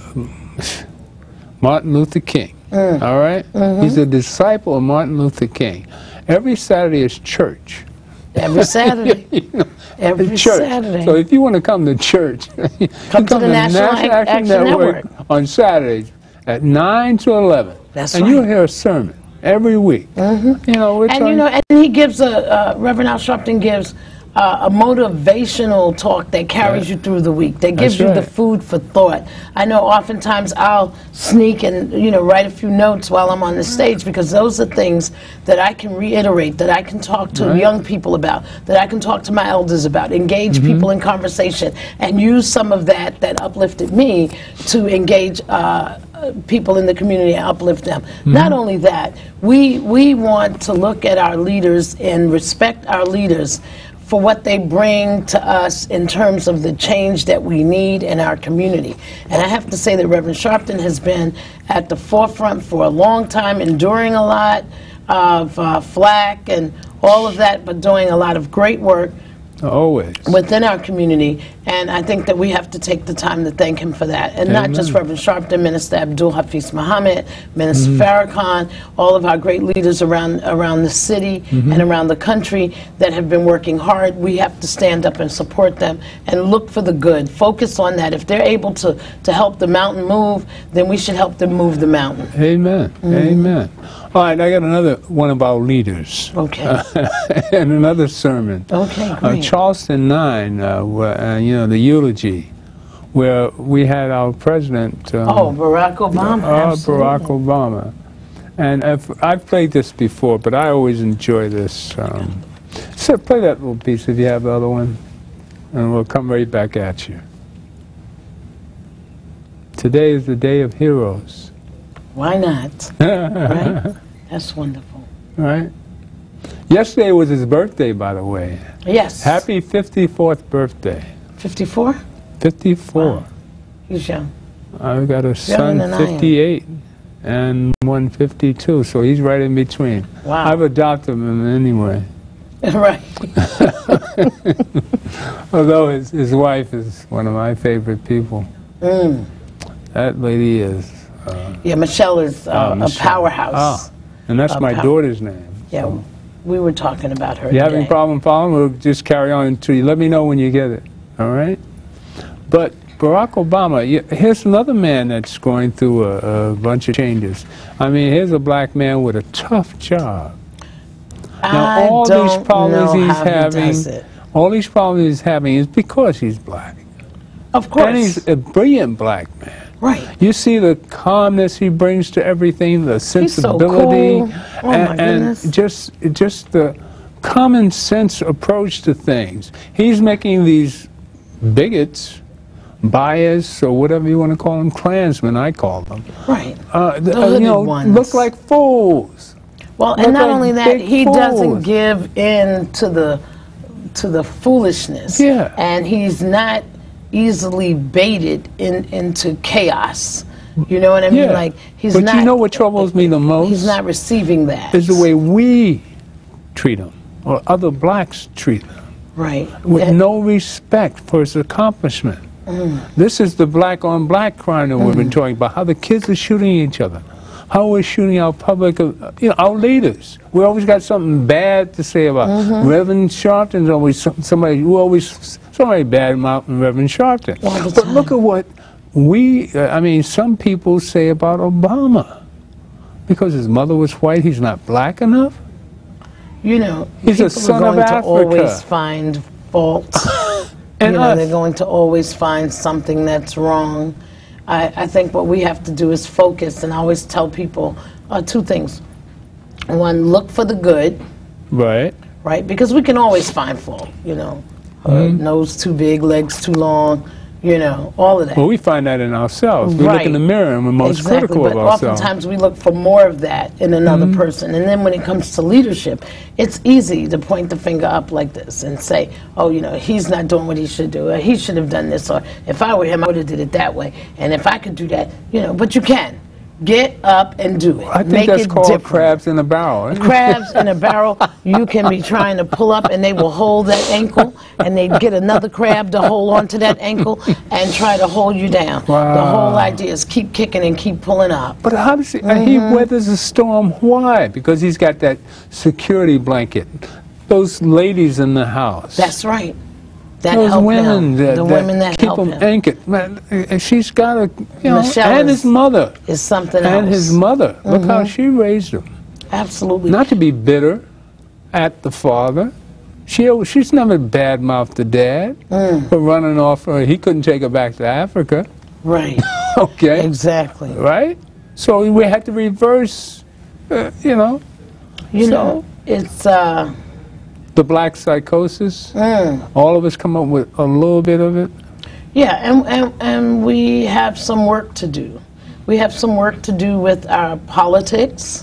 Martin Luther King. Mm. All right? Mm-hmm. He's a disciple of Martin Luther King. Every Saturday is church. Every Saturday. You know, Every church. Saturday. So if you want to come to church, you Come to the National Ac- Action Network. on Saturdays at nine to eleven. That's and right. you'll hear a sermon every week. Mm-hmm. You know, we're And talking, you know, and he gives a uh, Reverend Al Sharpton gives uh, a motivational talk that carries Right. you through the week. That gives That's you the right. food for thought. I know oftentimes I'll sneak and you know write a few notes while I'm on the stage because those are things that I can reiterate, that I can talk to Right. young people about, that I can talk to my elders about, engage Mm-hmm. people in conversation, and use some of that that uplifted me to engage. Uh, people in the community and uplift them. Mm-hmm. Not only that, we we want to look at our leaders and respect our leaders for what they bring to us in terms of the change that we need in our community. And I have to say that Reverend Sharpton has been at the forefront for a long time, enduring a lot of uh, flack and all of that, but doing a lot of great work always. within our community, and I think that we have to take the time to thank him for that. And not just Amen. Reverend Sharpton, Minister Abdul Hafiz Muhammad, Minister Mm-hmm. Farrakhan, all of our great leaders around around the city Mm-hmm. and around the country that have been working hard. We have to stand up and support them and look for the good. Focus on that. If they're able to, to help the mountain move, then we should help them move the mountain. Amen. Amen. All right, I got another one of our leaders. Okay. and another sermon. Okay, Uh, great. Charleston nine, uh, where, uh, you know, the eulogy, where we had our president. Um, Oh, Barack Obama. uh, absolutely. Barack Obama. And if, I've played this before, but I always enjoy this. Um, so play that little piece if you have the other one, and we'll come right back at you. Today is the day of heroes. Why not? Right? That's wonderful. Right? Yesterday was his birthday, by the way. Yes. Happy fifty-fourth birthday. fifty-four? fifty-four. Wow. He's young. I've got a son, than I am. fifty-eight, and one fifty-two, so he's right in between. Wow. I've adopted him anyway. Right. Although his, his wife is one of my favorite people. Mm. That lady is... Uh, yeah, Michelle is uh, uh, a Michelle. powerhouse. Ah, and that's A my pow- daughter's name. Yeah, So. we were talking about her You today. having a problem following? We'll just carry on until you let me know when you get it. All right? But Barack Obama, y- here's another man that's going through a, a bunch of changes. I mean, here's a black man with a tough job. Now, I all don't these problems know he's how he having, does it. all these problems he's having is because he's black. Of course. And he's a brilliant black man. Right. You see the calmness he brings to everything, the He's so sensibility, cool. Oh, my and, goodness. and just just the common sense approach to things. He's making these bigots, bias, or whatever you want to call them, Klansmen, I call them. Right. Uh, The uh, you hooded know, ones. look like fools. Well, Look and not like only that, big he doesn't fools. give in to the to the foolishness. Yeah. And he's not easily baited in into chaos. You know what I mean? Yeah. Like he's but not. you know what troubles me the most? He's not receiving that. is the way we treat him, or other blacks treat him. Right. With And- no respect for his accomplishment. Mm. This is the black on black crime that we've been talking about, how the kids are shooting each other, how we're shooting our public, uh, you know, our leaders. We always got something bad to say about. Mhm. Reverend Sharpton's always some- somebody, who always, somebody bad mouth Reverend Sharpton. All the But look time. at what we, uh, I mean, some people say about Obama. Because his mother was white, he's not black enough? You know, He's a people son are of going to Africa. always find fault. And you know, us. they're going to always find something that's wrong. I, I think what we have to do is focus, and I always tell people uh, two things. One, look for the good, Right. right? Because we can always find fault, you know. Uh, Mhm. nose too big, legs too long, you know, all of that. Well, we find that in ourselves. We look Right. in the mirror and we're most Exactly, critical but of ourselves. oftentimes we look for more of that in another Mhm. person. And then when it comes to leadership, it's easy to point the finger up like this and say, oh, you know, he's not doing what he should do, or he should have done this, or if I were him, I would have did it that way. And if I could do that, you know, but you can. Get up and do it. I think Make that's it called different. crabs in a barrel. isn't it? Crabs in a barrel, you can be trying to pull up and they will hold that ankle, and they get another crab to hold onto that ankle and try to hold you down. Wow. The whole idea is keep kicking and keep pulling up. But how does he, uh, he weathers a storm? Why? Because he's got that security blanket. Those ladies in the house. That's right. That Those help women him. that, the that women that keep help him him anchored. Man, uh, she's got a, you know, Michelle and is- his mother. is something And else. his mother. Look how Mhm. she raised him. Absolutely. Not to be bitter at the father. She, she's never bad-mouthed the dad Mm. for running off. Her. He couldn't take her back to Africa. Right. Okay. Exactly. Right? So we had to reverse, uh, you know. You so know, it's uh, the black psychosis. Mm. All of us come up with a little bit of it. yeah, and, and and we have some work to do. We have some work to do with our politics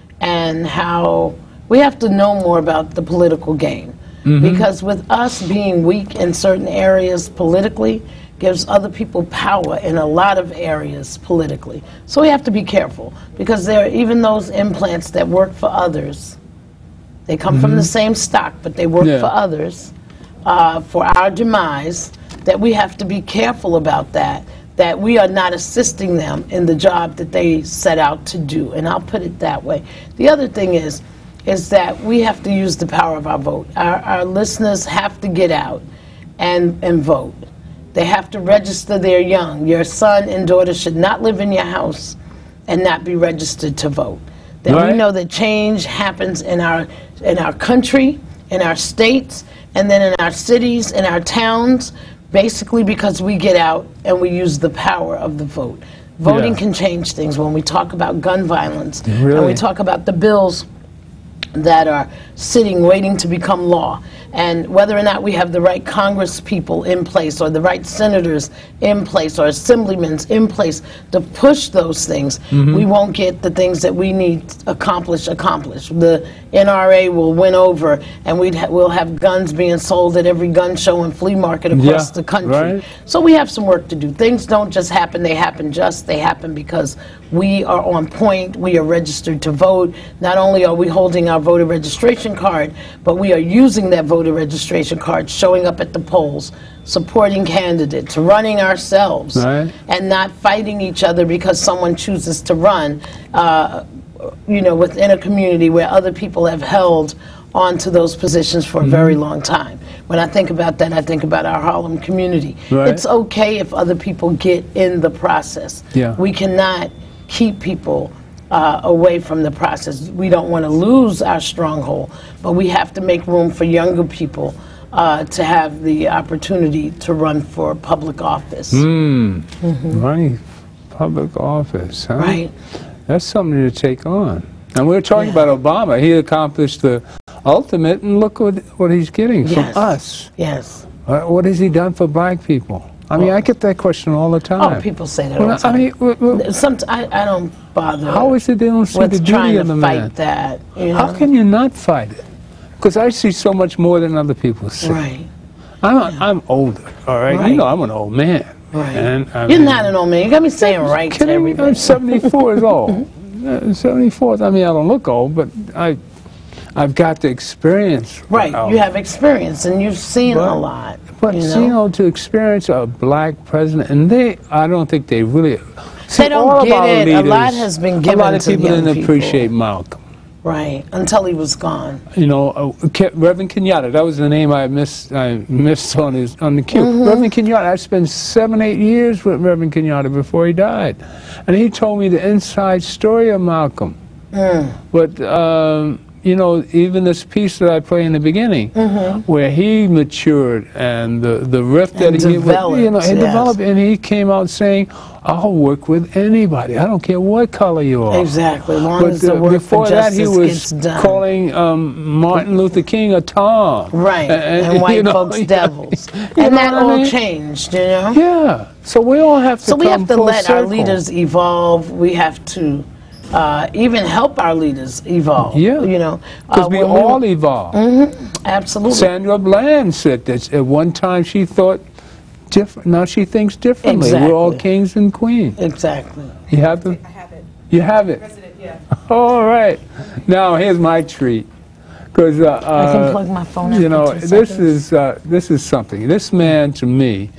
and how we have to know more about the political game. Mhm. Because with us being weak in certain areas politically, gives other people power in a lot of areas politically. So we have to be careful, because there are even those implants that work for others. They come from the same stock, but they work Yeah. for others, uh, for our demise, that we have to be careful about that, that we are not assisting them in the job that they set out to do. And I'll put it that way. The other thing is, is that we have to use the power of our vote. Our, our listeners have to get out and, and vote. They have to register their young. Your son and daughter should not live in your house and not be registered to vote. Then we Right. know that change happens in our in our country, in our states, and then in our cities, in our towns, basically because we get out and we use the power of the vote. Voting Yeah. can change things. When we talk about gun violence, and Really? we talk about the bills that are sitting waiting to become law, and whether or not we have the right Congress people in place or the right senators in place or assemblymen in place to push those things, Mhm. we won't get the things that we need accomplished accomplished. The N R A will win over, and we'd ha we'll have guns being sold at every gun show and flea market across Yeah, the country. right. So we have some work to do. Things don't just happen, they happen just, they happen because we are on point, we are registered to vote. Not only are we holding our our voter registration card, but we are using that voter registration card, showing up at the polls, supporting candidates, running ourselves, right. and not fighting each other because someone chooses to run, uh, you know, within a community where other people have held onto those positions for a Mm-hmm. very long time. When I think about that, I think about our Harlem community. Right. It's okay if other people get in the process. Yeah. We cannot keep people uh, away from the process. We don't want to lose our stronghold, but we have to make room for younger people uh, to have the opportunity to run for public office. Mm. Mm-hmm. Running public office, huh? Right. That's something to take on. And we were talking Yeah. about Obama. He accomplished the ultimate, and look what, what he's getting Yes. from us. Yes. Uh, what has he done for black people? I mean, I get that question all the time. Oh, people say that all Well, the time. I mean, w- w- Some, I, I don't bother how is it they don't see with the trying beauty to of the fight man? that. You know? How can you not fight it? Because I see so much more than other people see. Right. I'm, I'm older, all right? Right. You know I'm an old man. Right. And, I You're mean, not an old man. You got me saying right to kidding me? everybody. I'm seventy-four years old. Uh, seventy-four, I mean, I don't look old, but I, I've got the experience. Right, of- you have experience and you've seen But- a lot. But, you you know? know, to experience a black president, and they, I don't think they really, see, They don't all of get our it. A leaders, lot has been a given lot of to people young didn't people. appreciate Malcolm. Right, until he was gone. You know, uh, Ke- Reverend Kenyatta, that was the name I missed, I missed on his on the queue. Mm-hmm. Reverend Kenyatta, I spent seven, eight years with Reverend Kenyatta before he died. And he told me the inside story of Malcolm. Mm. But, um, you know, even this piece that I play in the beginning, where he matured and the, the rift that And he, developed, you know, he yes. developed, and he came out saying, I'll work with anybody. I don't care what color you are. Exactly, as long But as the uh, work before for that, he justice was gets done. calling um, Martin Luther King a Tom. Right, and, you white know, folks yeah. devils. You And know that what I all mean? changed, you know? Yeah. So we all have to So we come have to full let our circle. leaders evolve. We have to uh, even help our leaders evolve. Yeah. You know? Because uh, we when all evolve. Absolutely. Sandra Bland said that at one time she thought different. Now she thinks differently. We're all Exactly. kings and queens. Exactly. You have the. I have it. You have it. President, yeah. All right. Now here's my treat. Because uh, I can uh, plug my phone in you know, for two this seconds. is uh, this is something. This man, to me,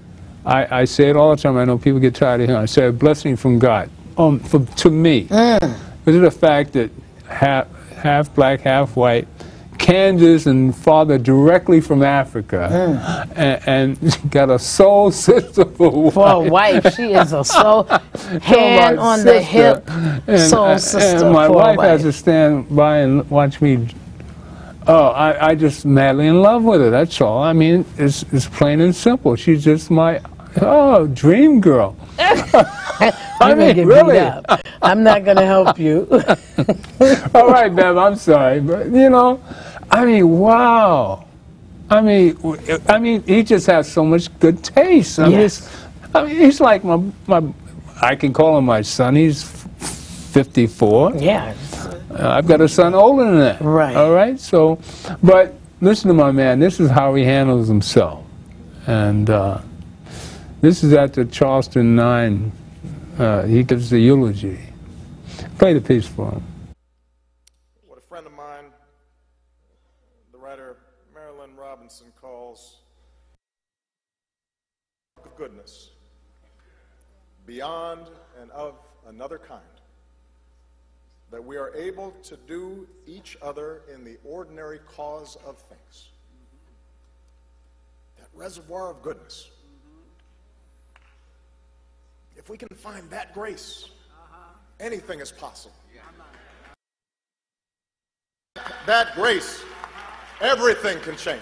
I, I say it all the time. I know people get tired of hearing. I say a blessing from God. Um, for, to me, Mm. because of the fact that half half black, half white, Kansas, and father directly from Africa, Mm. and, and got a soul sister for a For a wife, she is a soul hand my on the sister. hip, And, soul uh, sister and my for wife a has wife. to stand by and watch me. Oh, I, I just madly in love with her. That's all. I mean, it's it's plain and simple. She's just my oh dream girl. I You're gonna mean, get really. beat up. I'm not gonna help you. All right, Bev. I'm sorry, but you know, I mean, wow. I mean, w- I mean, he just has so much good taste. I mean, Yes. it's, I mean, he's like my my. I can call him my son. He's fifty-four. Yeah. Uh, I've got a son older than that. Right. All right. So, but listen to my man. This is how he handles himself, and uh, this is at the Charleston Nine. Uh, he gives the eulogy. Play the piece for him. What a friend of mine, the writer Marilyn Robinson, calls of goodness, beyond and of another kind, that we are able to do each other in the ordinary cause of things. That reservoir of goodness. If we can find that grace, anything is possible. That grace, everything can change.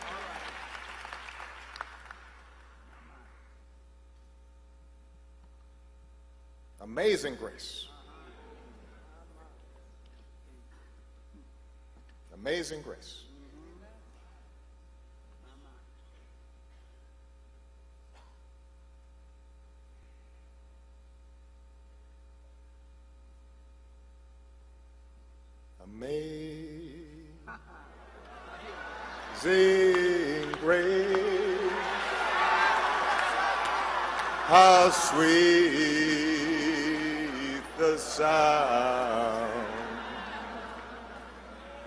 Amazing grace. Amazing grace. Amazing grace, how sweet the sound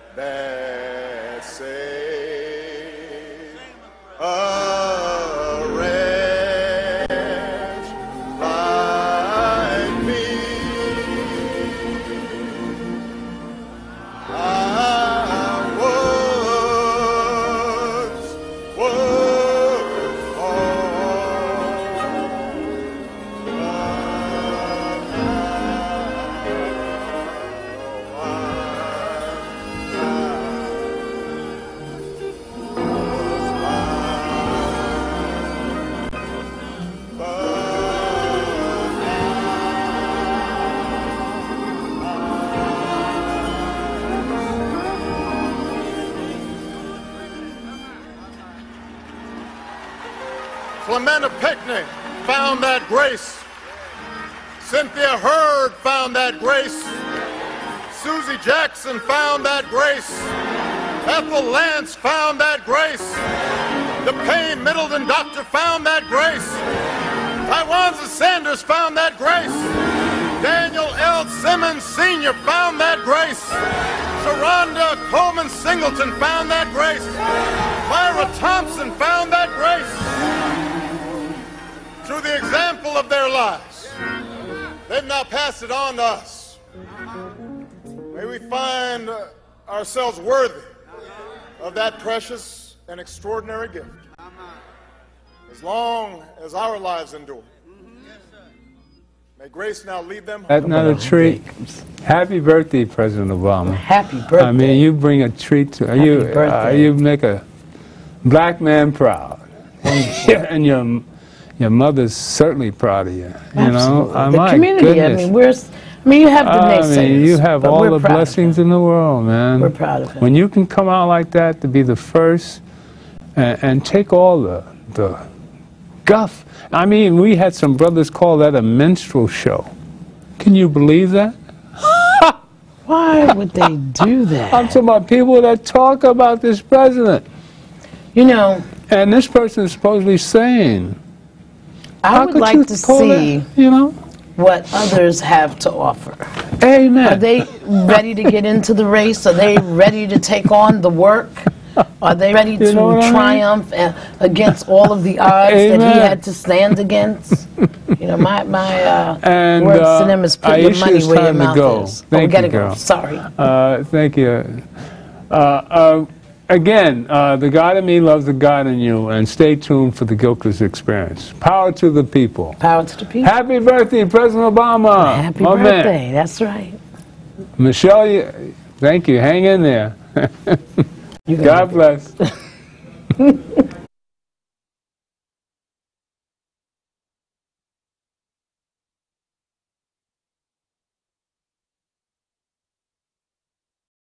Clementa Pinckney found that grace. Cynthia Hurd found that grace. Susie Jackson found that grace. Ethel Lance found that grace. DePayne Middleton Doctor found that grace. Tywanza Sanders found that grace. Daniel L. Simmons Senior found that grace. Sharonda Coleman Singleton found that grace. Myra Thompson found that grace. Through the example of their lives, they've now passed it on to us. May we find ourselves worthy of that precious and extraordinary gift as long as our lives endure. May grace now lead them home. That's not a treat. Happy birthday, President Obama. Happy birthday. I mean, you bring a treat to Happy you. birthday. Uh, you make a black man proud, and your your mother's certainly proud of you. You Absolutely. know, uh, the my community. goodness. I mean, we're. I mean, you have the I naysayers. mean, you have but all we're the proud of blessings him. in the world, man. We're proud of him. When you can come out like that to be the first and, and take all the the guff. I mean, we had some brothers call that a minstrel show. Can you believe that? Why would they do that? I'm talking about people that talk about this president. You know, And this person is supposedly sane. I How would could you like to call see that, you know? what others have to offer. Amen. Are they ready to get into the race? Are they ready to take on the work? Are they ready You to know what I mean? triumph uh, against all of the odds that Amen. he had to stand against? You know, my, my uh, And, word uh, to them is put your Aisha, money it's where your time to mouth go. is. Oh, Thank we gotta you, go. girl. Sorry. Uh, thank you. Uh, uh, again, uh, the God in me loves the God in you, and stay tuned for the Gilchrist Experience. Power to the people. Power to the people. Happy birthday, President Obama. Happy My birthday. man. That's right. Michelle, you, thank you. Hang in there. You God bless.